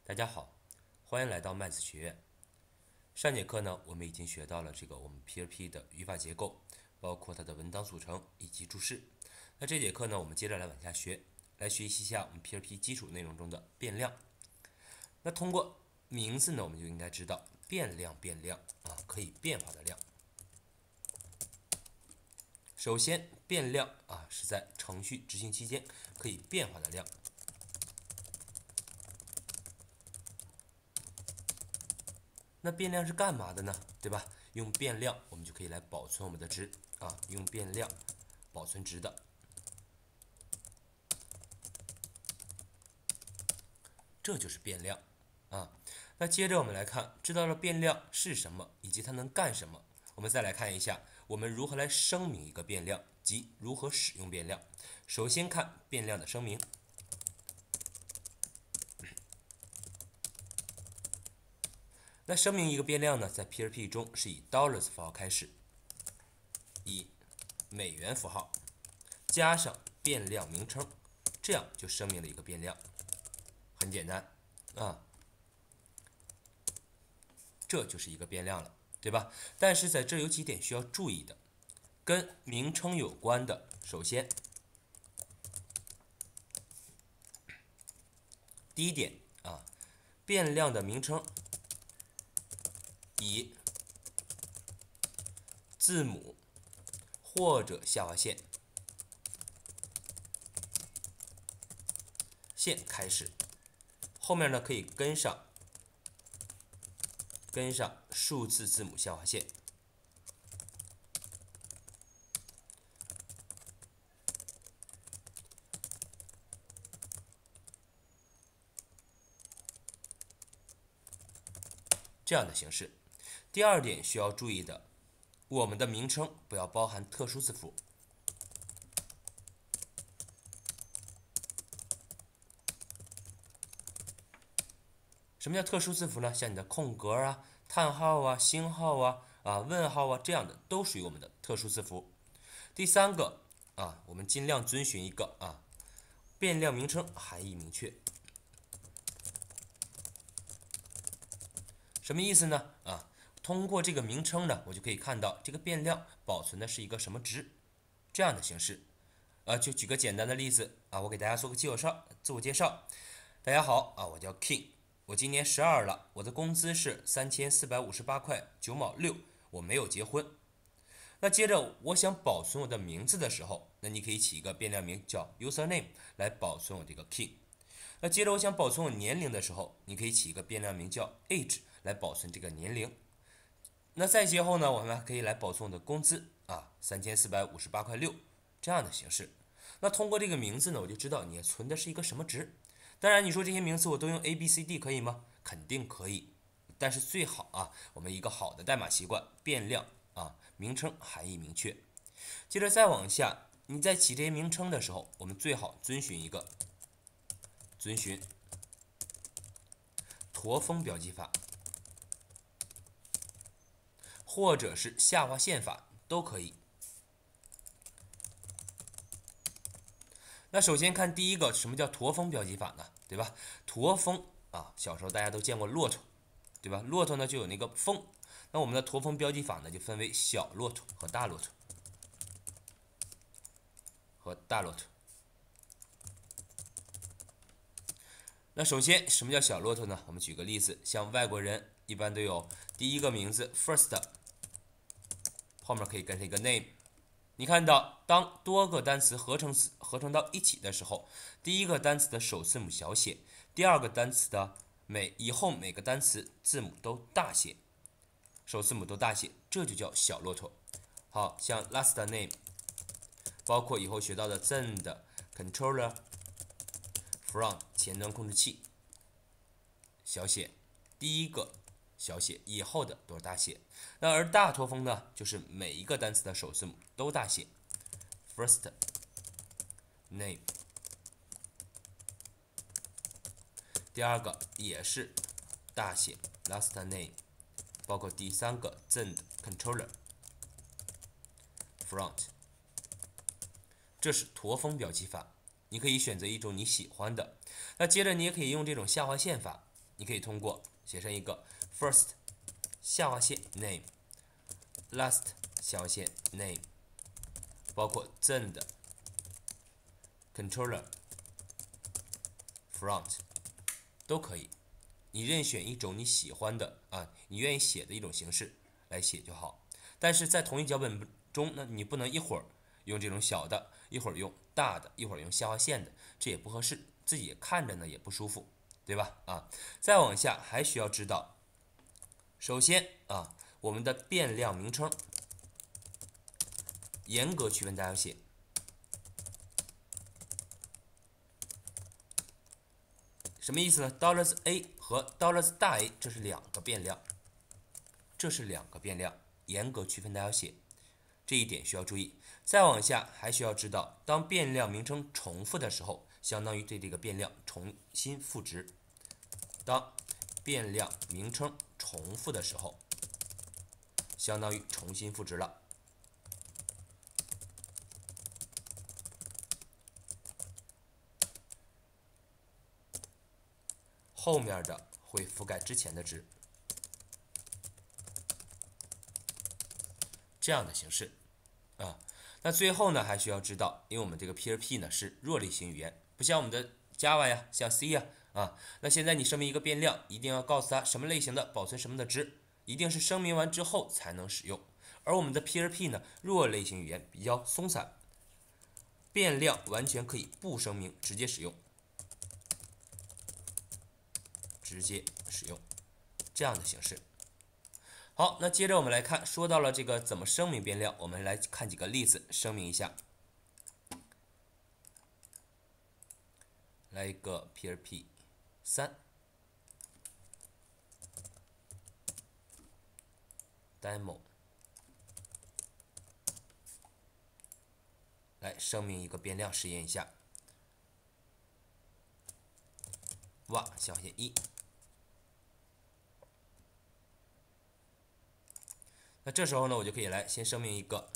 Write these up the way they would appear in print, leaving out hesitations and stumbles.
大家好，欢迎来到麦子学院。上节课呢，我们已经学到了我们 PHP 的语法结构，包括它的文档组成以及注释。那这节课呢，我们接着来往下学，来学习一下我们 PHP 基础内容中的变量。那通过名字呢，我们就应该知道变量可以变化的量。首先，变量是在程序执行期间可以变化的量。那变量是干嘛的呢？对吧？用变量我们就可以来保存我们的值用变量保存值的，这就是变量那接着我们来看，知道了变量是什么以及它能干什么，我们再来看一下我们如何来声明一个变量及如何使用变量。首先看变量的声明。那声明一个变量呢，在 PHP 中是以 $ 符号开始，以美元符号加上变量名称，这样就声明了一个变量，很简单这就是一个变量了，对吧？但是在这有几点需要注意的，跟名称有关的，首先第一点变量的名称以字母或者下划线开始，后面呢可以跟上数字字母下划线。这样的形式。第二点需要注意的，我们的名称不要包含特殊字符。什么叫特殊字符呢？像你的空格叹号星号问号这样的都属于我们的特殊字符。第三个我们尽量遵循一个变量名称含义明确。什么意思呢？通过这个名称呢，我就可以看到这个变量保存的是一个什么值，这样的形式。就举个简单的例子我给大家做个自我介绍。大家好我叫 King， 我今年12了，我的工资是3458块9毛6，我没有结婚。那接着我想保存我的名字的时候，那你可以起一个变量名叫 username 来保存我这个 King。那接着我想保存我年龄的时候，你可以起一个变量名叫 age 来保存这个年龄。那再接后呢，我们还可以来保存我的工资3458块6这样的形式。那通过这个名字呢，我就知道你存的是一个什么值。当然，你说这些名词我都用 ABCD 可以吗？肯定可以，但是最好我们一个好的代码习惯，变量名称含义明确。接着再往下，你在起这些名称的时候，我们最好遵循驼峰标记法，或者是下划线法都可以。那首先看第一个，什么叫驼峰标记法呢？对吧？驼峰小时候大家都见过骆驼，对吧？骆驼呢就有那个峰，那我们的驼峰标记法呢就分为小骆驼和大骆驼。那首先什么叫小骆驼呢？我们举个例子，像外国人一般都有第一个名字 first， 后面可以跟上一个 name。你看到当多个单词合成到一起的时候，第一个单词的首字母小写，第二个单词的以后每个单词字母都大写，首字母都大写，这就叫小骆驼。好像 last name， 包括以后学到的 send、controller、front 前端控制器，小写，第一个小写，以后的都是大写。那而大驼峰呢，就是每一个单词的首字母都大写 ，first name， 第二个也是大写 last name， 包括第三个 send、controller、front， 这是驼峰标记法。你可以选择一种你喜欢的。那接着你也可以用这种下划线法你可以通过写成一个 first 下划线 name，last 下划线 name， 包括 then 的 controller front 都可以。你任选一种你喜欢的你愿意写的一种形式来写就好。但是在同一脚本中呢，你不能一会儿用这种小的，一会儿用大的，一会儿用下划线的，这也不合适，自己看着呢也不舒服，对吧？再往下还需要知道，首先我们的变量名称严格区分大小写。什么意思呢？$a 和$A 这是两个变量，严格区分大小写，这一点需要注意。再往下还需要知道，当变量名称重复的时候，相当于对这个变量重新赋值。当变量名称重复的时候，相当于重新赋值了。后面的会覆盖之前的值，这样的形式那最后呢，还需要知道，因为我们这个 PHP 呢是弱类型语言，不像我们的 Java 呀，像 C 呀那现在你声明一个变量，一定要告诉它什么类型的，保存什么的值，一定是声明完之后才能使用。而我们的 PHP 呢，弱类型语言比较松散，变量完全可以不声明直接使用，这样的形式。好，那接着我们来看，说到了这个怎么声明变量，我们来看几个例子，声明一下。来一个 PHP 3 demo， 来声明一个变量，实验一下。下划线1。那这时候呢，我就可以来先声明一个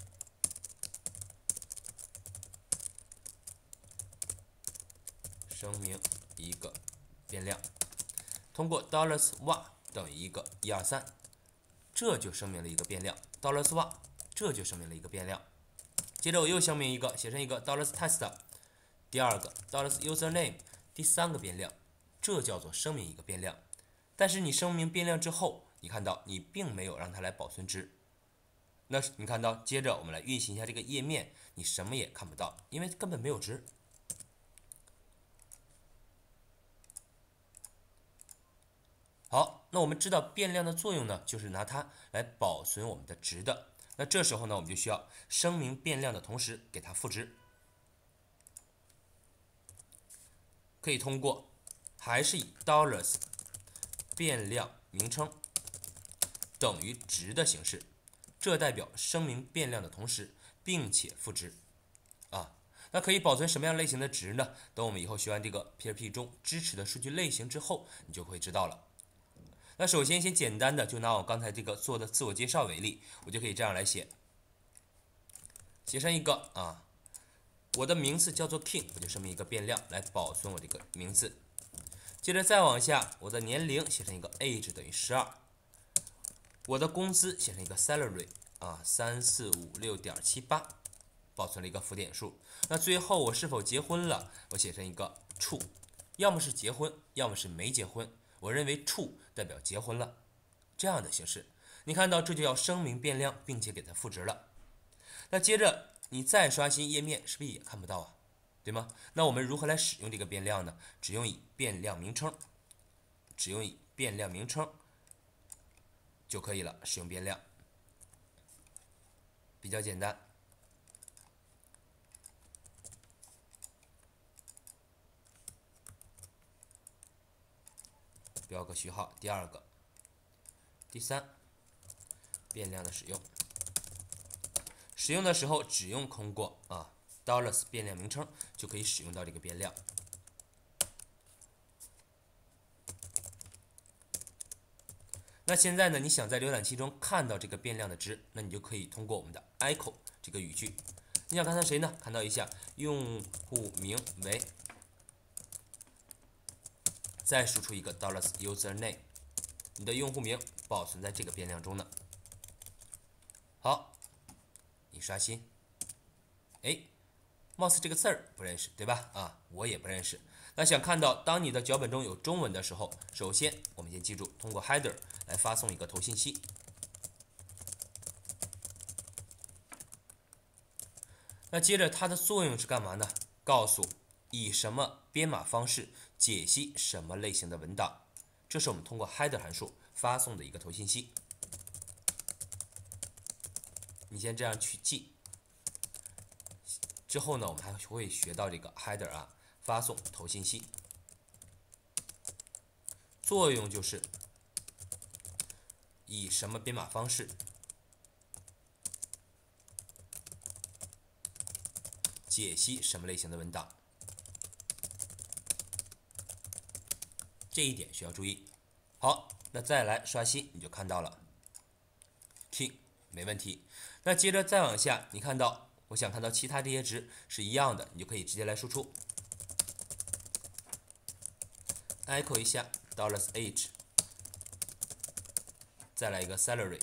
变量，通过 $wa 等于一个123，这就声明了一个变量。$wa 这就声明了一个变量。接着我又声明一个，写成一个 $test， 第二个 $username， 第三个变量，这叫做声明一个变量。但是你声明变量之后，你看到你并没有让它来保存值。那你看到，接着我们来运行一下这个页面，你什么也看不到，因为根本没有值。好，那我们知道变量的作用呢，就是拿它来保存我们的值的。那这时候呢，我们就需要声明变量的同时给它赋值，可以通过还是以$变量名称等于值的形式，这代表声明变量的同时并且赋值那可以保存什么样类型的值呢？等我们以后学完这个 PHP 中支持的数据类型之后，你就会知道了。那首先简单的就拿我刚才这个做的自我介绍为例，我就可以这样来写成一个我的名字叫做 King， 我就声明一个变量来保存我这个名字。接着再往下，我的年龄写成一个 age 等于12，我的工资写成一个 salary3456.78，保存了一个浮点数。那最后我是否结婚了，我写成一个 true， 要么是结婚，要么是没结婚，我认为 true 代表结婚了，这样的形式。你看到这就要声明变量，并且给它赋值了。那接着你再刷新页面，是不是也看不到对吗？那我们如何来使用这个变量呢？只用以变量名称就可以了，使用变量比较简单。标个序号，第二个，第三，变量的使用。使用的时候只用通过$变量名称就可以使用到这个变量。那现在呢，你想在浏览器中看到这个变量的值，那你就可以通过我们的 echo 这个语句。你想看到谁呢？看到一下用户名为再输出一个 $username， 你的用户名保存在这个变量中呢。好，你刷新，哎，貌似这个字儿不认识，对吧？啊，我也不认识。那想看到当你的脚本中有中文的时候，首先我们先记住通过 header 来发送一个头信息。那接着它的作用是干嘛呢？告诉以什么编码方式解析什么类型的文档，这是我们通过 header 函数发送的一个头信息。你先这样去记，之后呢，我们还会学到这个 header 啊，发送头信息，作用就是以什么编码方式解析什么类型的文档，这一点需要注意。好，那再来刷新，你就看到了 king 没问题。那接着再往下，你看到我想看到其他这些值是一样的，你就可以直接来输出 echo 一下 $h， 再来一个 salary，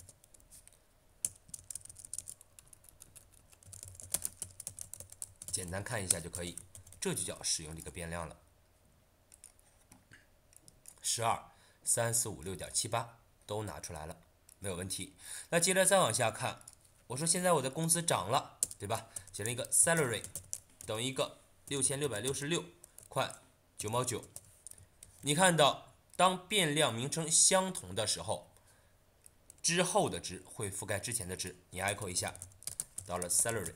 简单看一下就可以，这就叫使用这个变量了。12、3、4、5、6.78都拿出来了，没有问题。那接着再往下看，我说现在我的工资涨了，对吧？写了一个 salary 等于一个6666块9毛9。你看到当变量名称相同的时候，之后的值会覆盖之前的值。你 echo 一下$salary，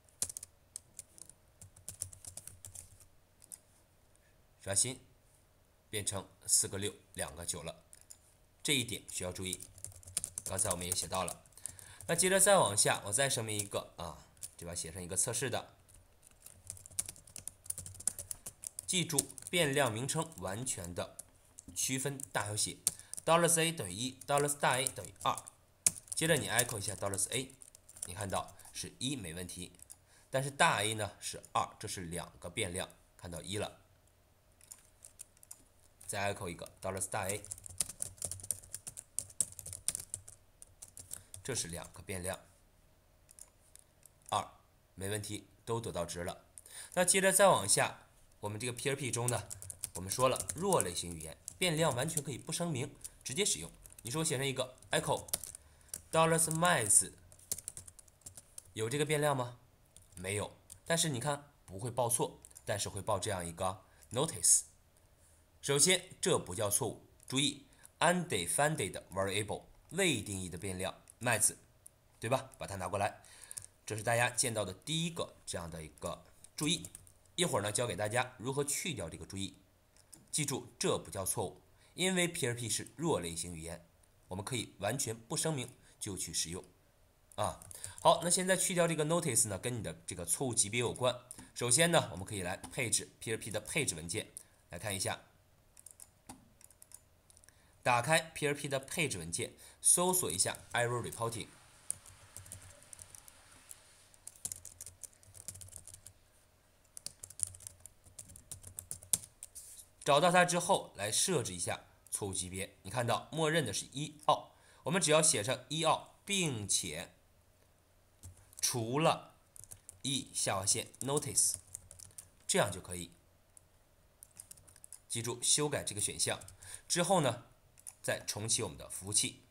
刷新，变成4个6、2个9了。这一点需要注意，刚才我们也写到了。那接着再往下，我再声明一个啊，对吧？写上一个测试的，记住变量名称完全的区分大小写，$a 等于1 $a 等于2。接着你 echo 一下$a， 你看到是1没问题，但是大 A 呢是2，这是两个变量，看到1了。再 echo 一个$a， 这是两个变量，2没问题，都得到值了。那接着再往下，我们这个 PHP 中呢，我们说了弱类型语言变量完全可以不声明直接使用。你说我写成一个 echo $max 有这个变量吗？没有，但是你看不会报错，但是会报这样一个 notice。首先这不叫错误，注意 undefined variable 未定义的变量 max， 对吧？把它拿过来，这是大家见到的第一个这样的一个注意。一会儿呢教给大家如何去掉这个注意。记住这不叫错误，因为 PHP 是弱类型语言，我们可以完全不声明就去使用啊。好，那现在去掉这个 notice 呢，跟你的这个错误级别有关。首先呢，我们可以来配置 PHP 的配置文件，来看一下。打开 PHP 的配置文件，搜索一下 Error Reporting， 找到它之后，来设置一下错误级别。你看到默认的是1澳，我们只要写上1澳，并且除了下划线 notice， 这样就可以。记住修改这个选项之后呢，再重启我们的服务器，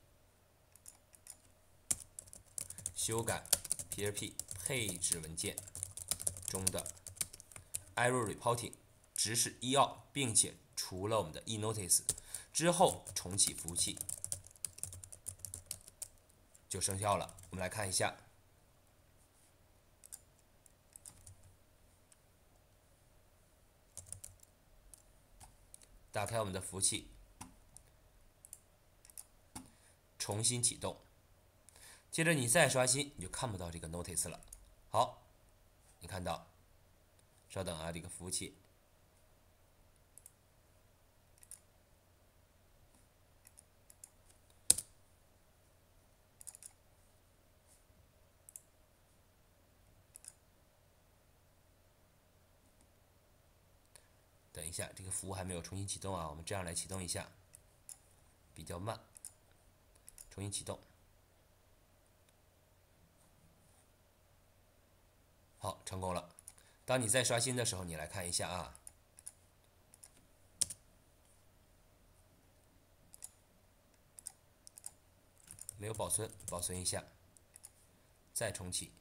修改 PHP 配置文件中的 Error Reporting， 值是1澳，并且除了我们的notice之后重启服务器就生效了。我们来看一下，打开我们的服务器，重新启动，接着你再刷新，你就看不到这个 notice 了。好，你看到，稍等啊，这个服务器等一下，这个服务还没有重新启动啊，我们这样来启动一下，比较慢，重新启动。好，成功了。当你再刷新的时候，你来看一下啊。没有保存，保存一下，再重启。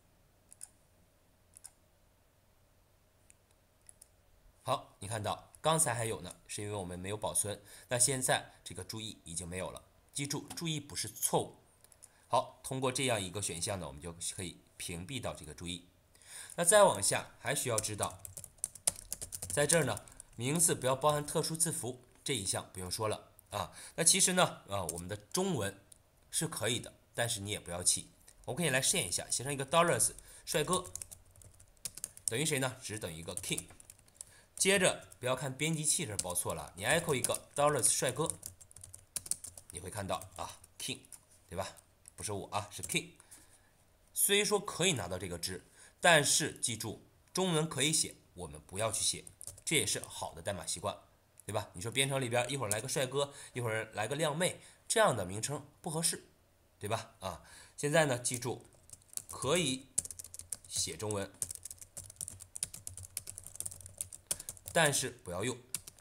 好，你看到刚才还有呢，是因为我们没有保存。那现在这个注意已经没有了。记住，注意不是错误。好，通过这样一个选项呢，我们就可以屏蔽到这个注意。那再往下还需要知道，在这儿呢，名字不要包含特殊字符这一项不用说了啊。那其实呢，我们的中文是可以的，但是你也不要气。我们可以来试验一下，写成一个 dollars 帅哥等于谁呢？只等于一个 king。接着不要看编辑器这包错了，你 echo 一个 dollars 帅哥，你会看到啊 king， 对吧？不是我啊，是 king。虽说可以拿到这个值，但是记住，中文可以写，我们不要去写，这也是好的代码习惯，对吧？你说编程里边一会儿来个帅哥，一会儿来个靓妹，这样的名称不合适，对吧？啊，现在呢，记住可以写中文，但是不要用。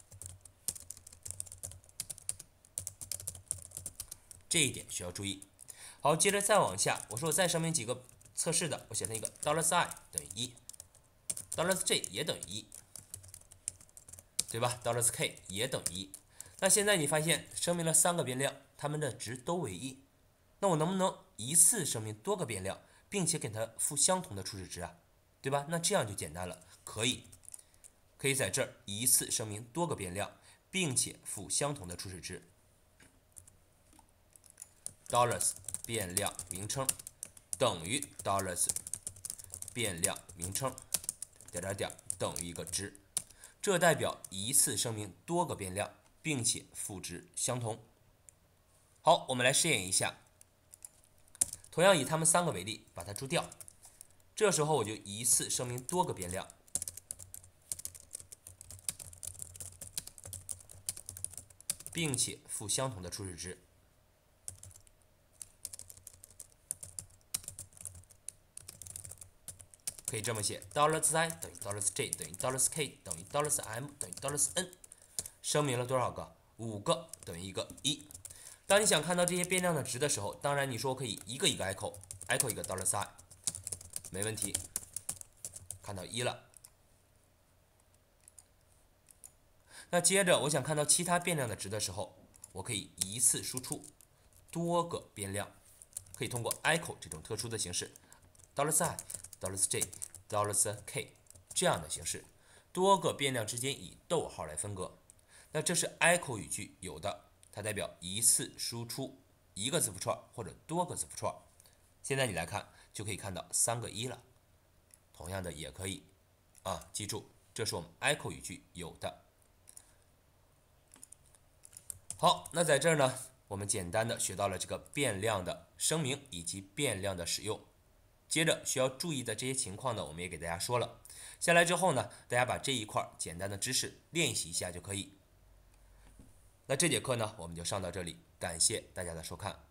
这一点需要注意。好，接着再往下，我说我再声明几个测试的，我写成一个 $i 等于1，$j 也等于1，对吧？$k 也等于1。那现在你发现声明了3个变量，它们的值都为1，那我能不能一次声明多个变量，并且给它赋相同的初始值啊？对吧？那这样就简单了，可以在这儿一次声明多个变量，并且赋相同的初始值。dollars 变量名称等于 dollars 变量名称点点点等于一个值，这代表一次声明多个变量，并且赋值相同。好，我们来试验一下，同样以它们3个为例，把它注掉。这时候我就一次声明多个变量，并且赋相同的初始值。可以这么写：$i 等于$j 等于$k 等于$m 等于$n， 声明了多少个？5个等于一个1。当你想看到这些变量的值的时候，当然你说我可以一个一个 echo 一个$i， 没问题，看到1了。那接着我想看到其他变量的值的时候，我可以一次输出多个变量，可以通过 echo 这种特殊的形式$i、$j、$k 这样的形式，多个变量之间以逗号来分隔。那这是 echo 语句有的，它代表一次输出一个字符串或者多个字符串。现在你来看就可以看到3个1了，同样的也可以啊，记住这是我们 echo 语句有的。好，那在这儿呢，我们简单的学到了这个变量的声明以及变量的使用。接着需要注意的这些情况呢，我们也给大家说了。下来之后呢，大家把这一块简单的知识练习一下就可以。那这节课呢，我们就上到这里，感谢大家的收看。